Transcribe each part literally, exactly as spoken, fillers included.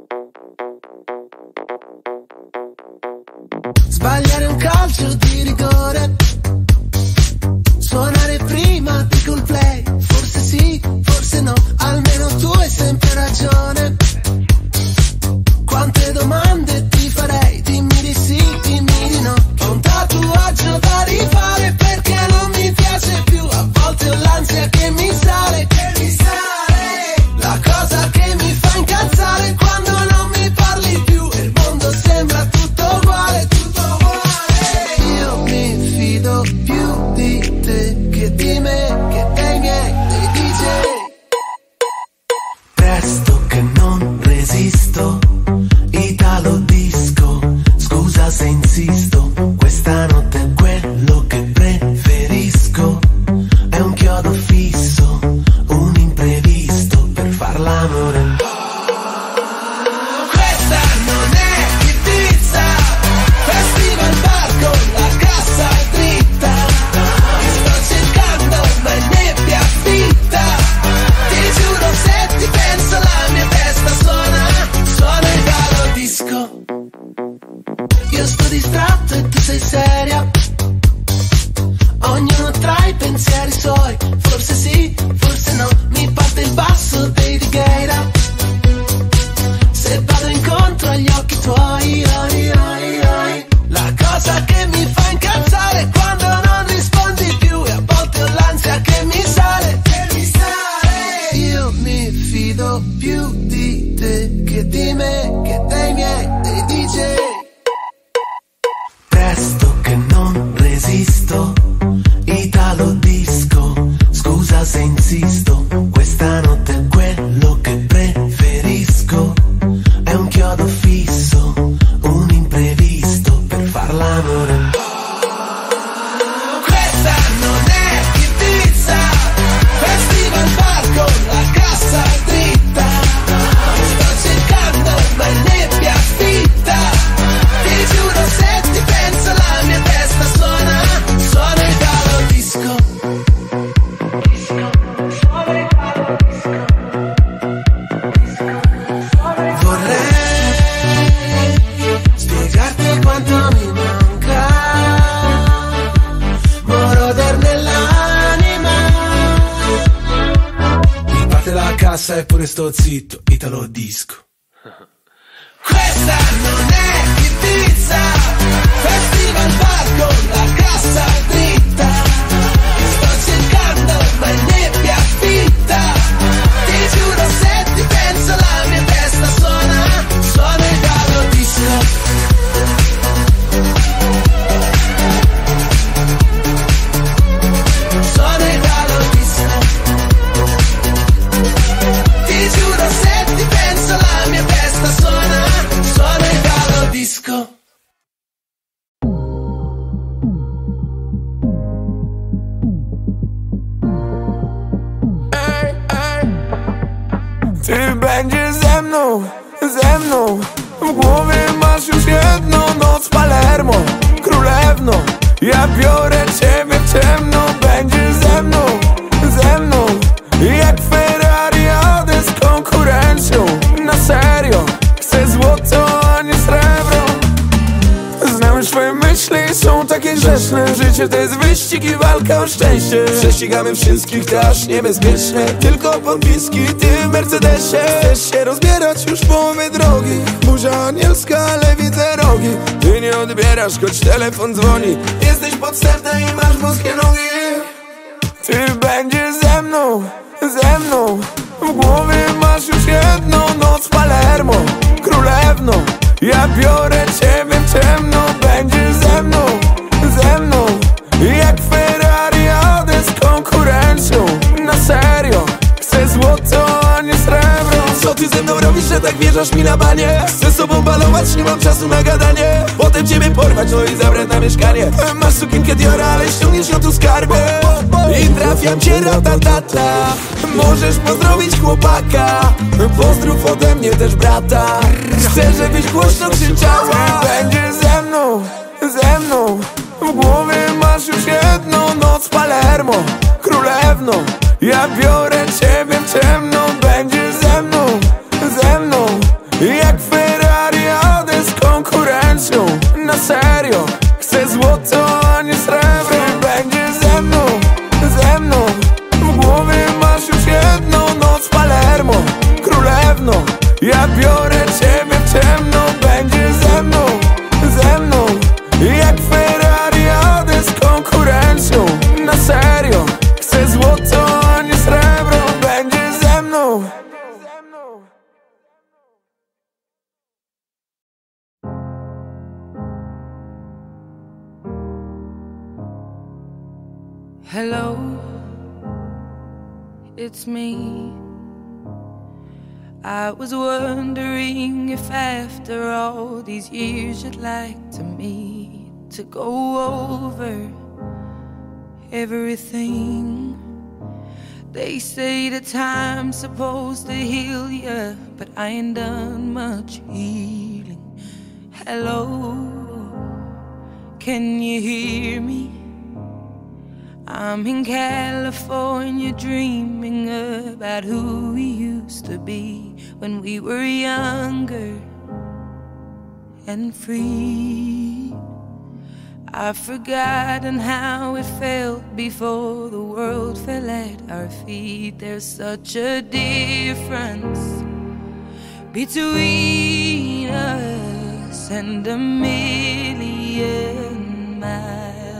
Sbagliare un calcio di rigore, suonare prima di col play, forse sì, forse no, almeno tu hai sempre ragione. Quante domande ti farei, dimmi di sì, dimmi di no. Ho un tatuaggio da rifare perché non mi piace più, a volte ho l'ansia che mi sale, che mi sale. La cosa che mi fa incazzare quando non mi parli più e il mondo sembra tutto uguale, tutto uguale. Io mi fido più di te che di me, che dei miei, dei D J. Presto che non resisto, Italo disco, scusa se insisto, questa notte è quello che preferisco, è un chiodo fisso, un imprevisto per far l'amore. Questa non è Ibiza, festival bar con la cassa dritta, ti sto cercando ma in nebbia fitta, ti giuro se ti penso la mia testa suona, suona il Italo disco. Io sto distratto e tu sei seria, ognuno tra i pensieri suoi, forse sì, forse no, mi parte il basso dei Righeira, se vado incontro agli occhi tuoi, oi, oi, oi. La cosa che mi fa incazzare è quando non rispondi più e a volte ho l'ansia che mi sale, che mi sale. Io mi fido più di te che di me, che dei miei, dei D J. Presto che non resisto, Italo disco, scusa se insisto, questa notte è quello che preferisco, è un chiodo fisso, un imprevisto per far l'amore. Questa non è Ibiza, festival bar con la cassa dritta, ti sto cercando ma in nebbia fitta, ti giuro se ti penso la mia testa suona, suona il Italo disco. Vorrei spiegarti quanto mi manca, moroder nell'anima. Mi parte la cassa e pure sto zitto, Italo disco. Questa non è Ibiza, festival bar con la cassa dritta, ti sto cercando ma in nebbia fitta, ti giuro se ti penso la mia testa suona, suona il Italo disco. Suona il Italo disco, ti giuro se ti penso la mia testa suona, suona il Italo disco. Ty będziesz ze mną, ze mną. W głowie masz już jedną noc Palermo, królewno. Ja biorę ciebie w ciemno, będziesz ze mną, ze mną. Jak Ferrari jadę z konkurencją. Na serio, chcę złoto, a nie srebro. Znam już twoje myśli, są takie grzeszne. Życie to jest wyścig i walka o szczęście. Prześcigamy wszystkich, to aż niebezpiecznie. Tylko podpiski, ty w Mercedesie. Chcesz się rozbierać już połowę drogi. Buzia anielska, ale widzę rogi. Ty nie odbierasz, choć telefon dzwoni. Jesteś podstępna i masz wąskie nogi. Ty będziesz ze mną, ze mną. W głowie masz już jedną noc Palermo, królewno. Ja biorę ciebie w ciemno, będziesz ze mną, ze mną. Jak Ferrari jadę z konkurencją. Na serio, chcę złoto, a nie srebro. Co ty ze mną robisz, że tak wjeżdżasz mi na banie? Chcę z sobą balować, nie mam czasu na gadanie. Potem ciebie porwać, no i zabrać na mieszkanie. Masz sukienkę Diora, ale ściągniesz ją tu skarbę. I trafiam cię ratatata. Możesz pozdrowić chłopaka. Pozdrów ode mnie też brata. Chcę, żebyś głośno krzyczała. Będziesz ze mną, ze mną. W głowie masz już jedną noc Palermo, królewno. Ja biorę ciebie w ciemno, będziesz ze mną, ze mną. Jak Ferrari jadę z konkurencją. Na serio, chcę złoto, a nie srebro. Będzie ze mną, ze mną. W głowie masz już jedną noc Palermo. Królewno, ja biorę ciebie w ciemno. Będzie ze mną, ze mną. Jak Ferrari jadę z konkurencją. Na serio, chcę złoto, a nie srebro. Będzie ze mną. Hello, it's me. I was wondering if after all these years you'd like to meet, to go over everything. They say that time's supposed to heal ya, but I ain't done much healing. Hello, can you hear me? I'm in California dreaming about who we used to be when we were younger and free. I've forgotten how it felt before the world fell at our feet. There's such a difference between us and a million miles.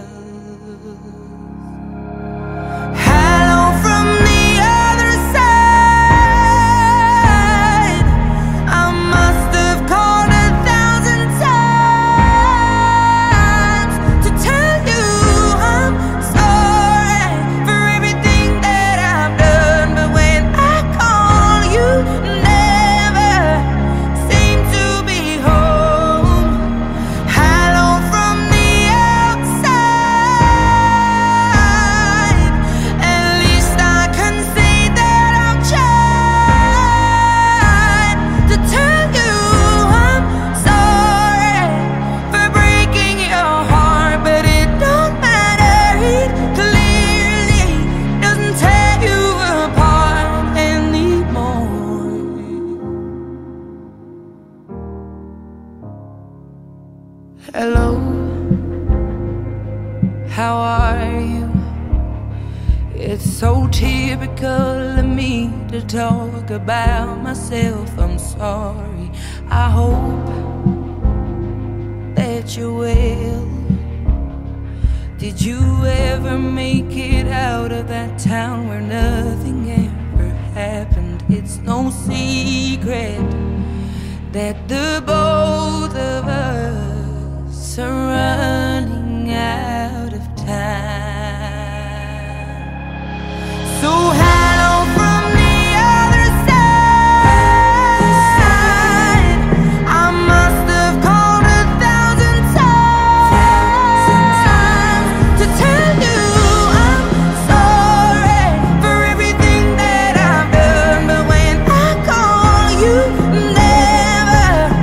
Hello, how are you? It's so typical of me to talk about myself. I'm sorry. I hope that you're well. Did you ever make it out of that town where nothing ever happened? It's no secret that the both of us are running out of time. So hello from the other side. I must have called a thousand times to tell you I'm sorry for everything that I've done. But when I call you, never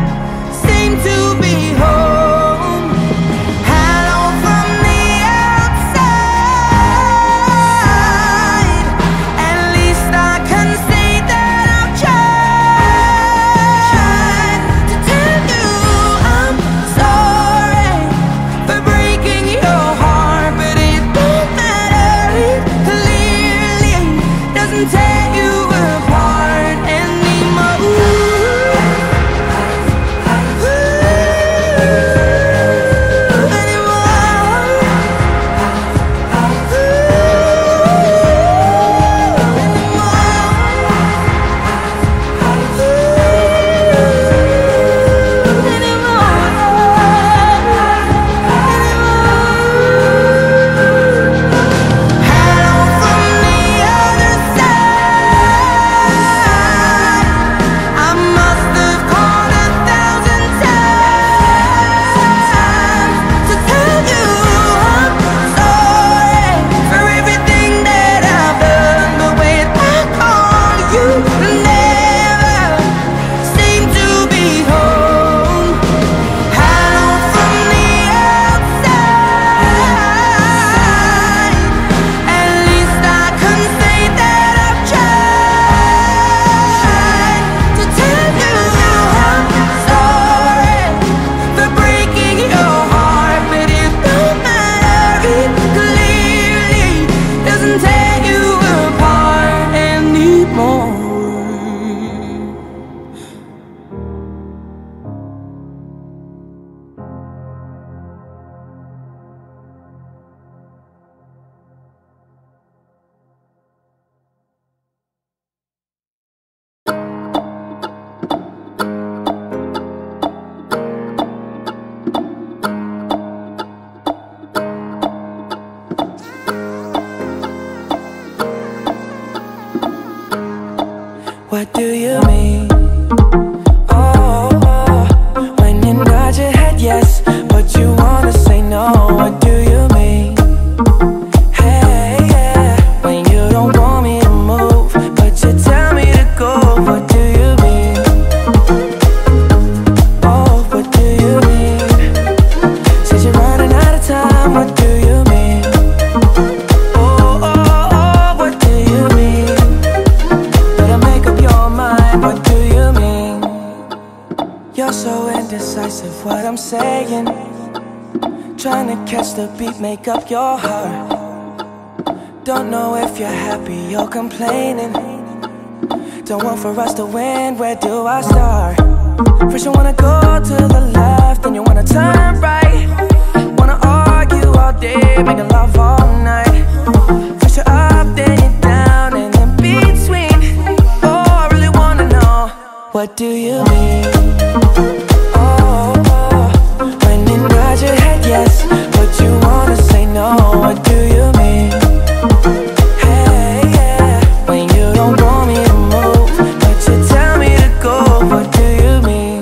You're so indecisive, what I'm saying. Trying to catch the beat, make up your heart. Don't know if you're happy or complaining. Don't want for us to win, where do I start? First you wanna go to the left, then you wanna turn right. Wanna argue all day, making love all night. First you're up, then you're down, and in between. Oh, I really wanna know, what do you mean? Oh, oh, when you nod your head yes, but you wanna say no, what do you mean? Hey, yeah, when you don't want me to move, but you tell me to go, what do you mean?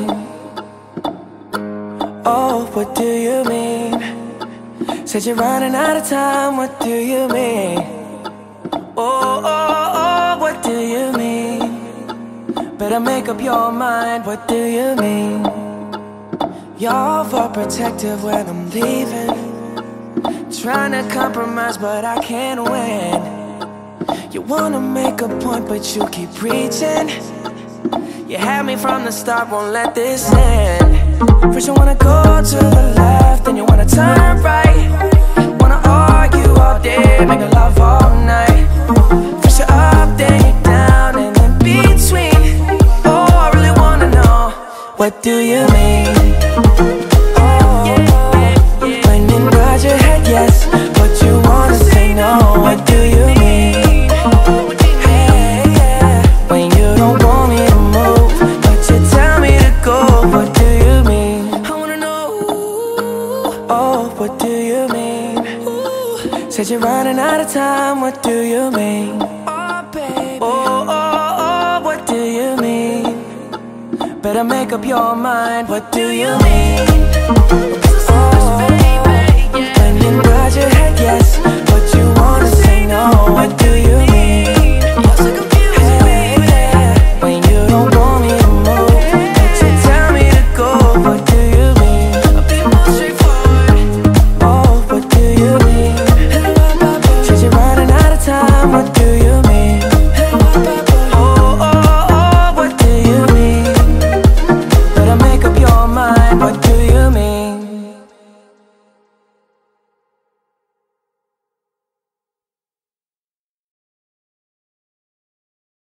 Oh, what do you mean? Said you're running out of time, what do you mean? Oh, oh, oh, what do you mean? Better make up your mind, what do you mean? You're overprotective when I'm leaving. Trying to compromise, but I can't win. You wanna make a point, but you keep preaching. You had me from the start, won't let this end. First you wanna go to the left, then you wanna turn right. Wanna argue all day, making love all night. First you're up, then you're down, and in between. Oh, I really wanna know, what do you mean? Oh, when you nod your head yes, but you wanna say no, what do you mean? Hey, yeah, when you don't want me to move, but you tell me to go, what do you mean? I wanna know, oh, what do you mean? Said you're running out of time, what do you mean? Oh, baby. Oh, oh, oh, what do you mean? Better make up your mind, what do you mean? Oh, when you nod your head yes, but you wanna say no, what do you mean?